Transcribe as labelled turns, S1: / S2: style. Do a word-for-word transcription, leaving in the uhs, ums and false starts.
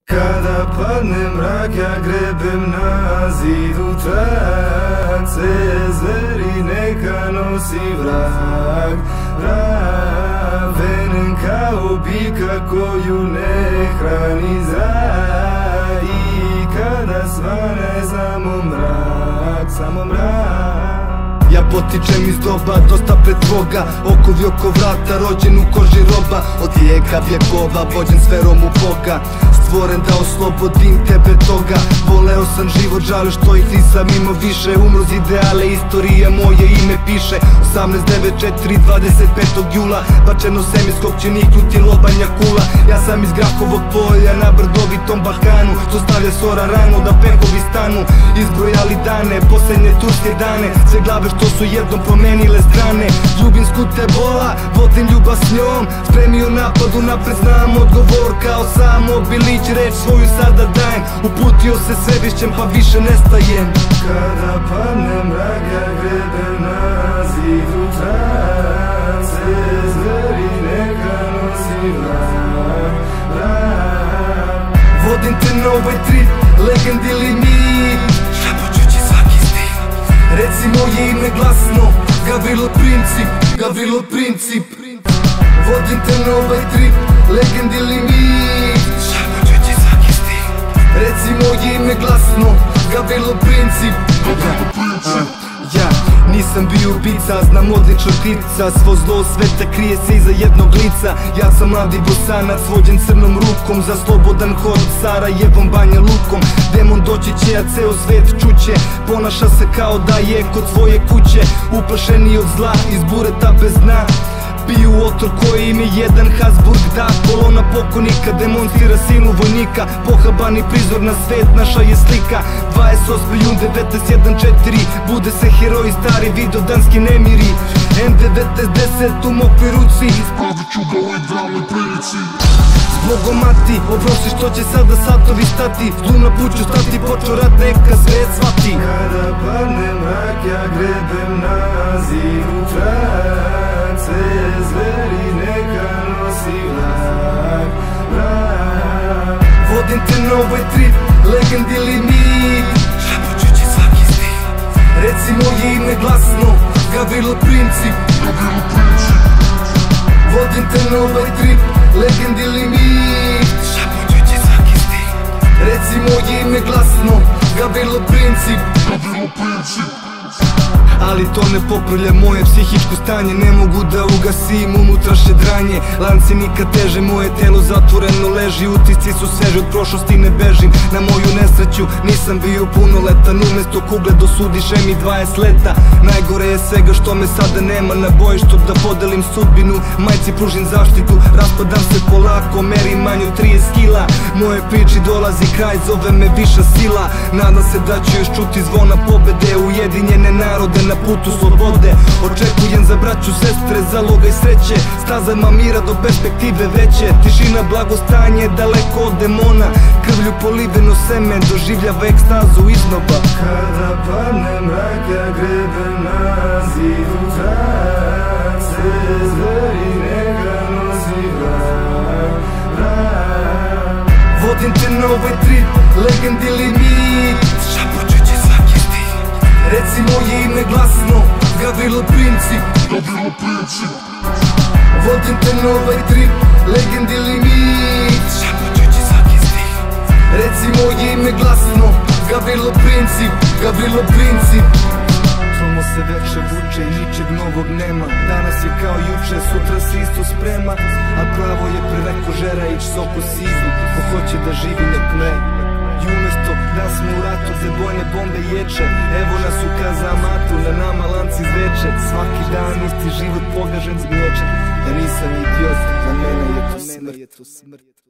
S1: Kada padne mrak, ja grebem na zidu trag. Sve zveri neka nosi vrag, Ravenen kao bika koju ne hrani zrak. I kada svane samo mrak, samo mrak.
S2: Ja potičem iz doba dosta pred tvoga, okovi oko vrata, rođen u koži roba. Od vijeka vjekova, vođen sferom u Boga, stvoren da oslobodim tebe toga. Voleo sam život, žale što ih nisam imao više. Umro z ideale, istorija moje ime piše. Osamnaest devet četiri dvadeset petog jula, bačeno svemirskog ćeniknuti lobanja kula. Ja sam iz Grahovog polja na brdovitom Balkanu, što stavlja sora rano da pekovi stanu. Izbrojali dane, posljednje turske dane, sve glave što su jednom promenile strane. Ljubim skute bola, vodim ljubav s njom, spremio napadu, napred znam odgovor kao samo Bilić. Reč svoju sada dajem, uputio se Svevišćem pa više nestajem.
S1: Kada padne mrak, ja grebem na zidu trag. Sve zveri neka nosi vrag, vrag.
S2: Vodim te na ovaj trip, legend ili mit, šapućući svaki stil. Reci moje ime glasno, Gavrilo Princip, Gavrilo Princip. Vodim te na ovaj trip, legend ili mit, šapućući svaki stil. Reci moje ime glasno, Gavrilo Princip. Ja nisam bio ubica, znam odlično tica. Svo zlo sveta krije se iza jednog lica. Ja sam mladi bosanac, vođen crnom rukom, za slobodan hod Sarajevom, Banja Lukom. Demon doći će, a ceo svet čuće, ponaša se kao da je kod svoje kuće. Uplašeni od zla, iz bureta bez dna, piju otor koji im je jedan Habsburg da. Kolona pokonika demonstrira silu vojnika, pohabani prizor na svet, naša je slika. Dvadeset osmi jun devetnaest četrnaest, bude se heroji stari vidodanski nemiri. En devetnaest deset u mokvoj ruci, ispravit ću ga u ovoj drami prilici. Zbogom mati, oprosti što će sada satovi stati, zlu na put ću stati, počeo rat neka svet shvati.
S1: Kada padne mrak, ja grebem na zidu trag. Sve zveri neka nosi vrag, vrag.
S2: Vodim te na ovaj trip, legend ili mit, šapućući svaki stil. Reci moje ime glasno, Gavrilo Princip, Gavrilo Princip. Vodim te na ovaj trip, legend ili mit, šapućući svaki stil. Reci moje ime glasno, Gavrilo Princip, Gavrilo Princip. Ali to ne popravlja moje psihičko stanje, ne mogu da ugasim unutrašnje dranje. Lanci nikad teže, moje telo zatvoreno leži, utisci su sveži, od prošlosti ne bežim. Na moju nesreću nisam bio punoletan, umesto kugle dosudiše mi dvadeset leta. Najgore je svega što me sada nema na bojištu, da podelim sudbinu, majci pružim zaštitu. Raspadam se polako, merim manje od trideset kila, moje priči dolazi kraj, zove me viša sila. Nadam se da ću još čuti zvona pobede, ujedinjene narode na putu slobode. Očekujem za braću, sestre, zaloga i sreće, stazama mira do perspektive veće. Tišina, blagostanje, daleko od demona, krvlju poliveno seme doživljava ekstazu iznoba.
S1: Kada padne mrak, ja grebem na zidu trag. Sve zveri neka nosi vrag, vrag.
S2: Vodim te na ovaj trip, legend ili mit, šapućući svaki stil. Reci moje ime glasno, Gavrilo Princip, Gavrilo Princip. Vodim te na ovaj trip, legend ili mit, šapućući svaki stil. Reci moje ime glasno, Gavrilo Princip, Gavrilo Princip. Tromo se veče vuče i ničeg novog nema, danas je kao juče, sutra se isto sprema. A pravo je preko žera ić soko sivu, ko hoće da živi nek mre. I umesto da smo u ratu gde bojne bombe ječe, evo nas u kazamatu, na nama lanci zveče. Svaki dan isti život pogažen zgnječe, ja nisam idiot, za mene je to smrt.